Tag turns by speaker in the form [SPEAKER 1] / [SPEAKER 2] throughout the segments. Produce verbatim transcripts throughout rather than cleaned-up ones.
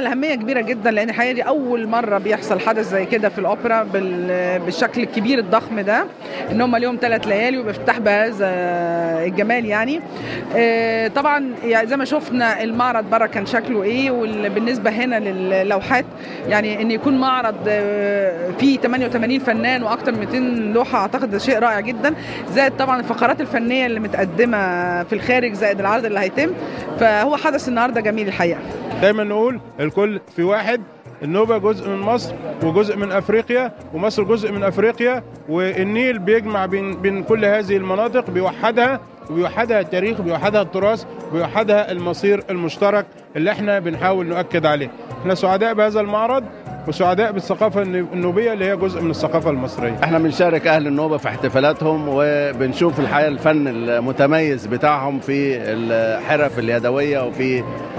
[SPEAKER 1] الأهمية كبيرة جدا، لأن حقيقة دي أول مرة بيحصل حدث زي كده في الأوبرا بالشكل الكبير الضخم ده، إن هم اليوم ثلاث ليالي وبيفتح بهذا الجمال يعني. طبعا يعني زي ما شفنا المعرض بره كان شكله إيه، وبالنسبة هنا للوحات يعني إن يكون معرض فيه ثمانية وثمانين فنان وأكثر من مئتين لوحة، أعتقد ده شيء رائع جدا. زائد طبعا الفقرات الفنية اللي متقدمة في الخارج، زائد العرض اللي هيتم، فهو حدث النهارده جميل الحقيقة.
[SPEAKER 2] دايما نقول الكل في واحد، النوبة جزء من مصر وجزء من أفريقيا، ومصر جزء من أفريقيا، والنيل بيجمع بين بين كل هذه المناطق، بيوحدها وبيوحدها التاريخ، بيوحدها التراث، بيوحدها المصير المشترك اللي احنا بنحاول نؤكد عليه. احنا سعداء بهذا المعرض وسعداء بالثقافة النوبية اللي هي جزء من الثقافة المصرية.
[SPEAKER 3] احنا بنشارك أهل النوبة في احتفالاتهم، وبنشوف الحقيقة الفن المتميز بتاعهم في الحرف اليدوية وفي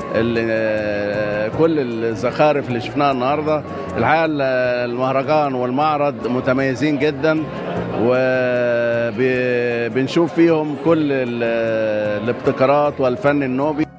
[SPEAKER 3] كل الزخارف اللي شفناها النهاردة. الحقيقة المهرجان والمعرض متميزين جدا، وبنشوف فيهم كل الابتكارات والفن النوبي.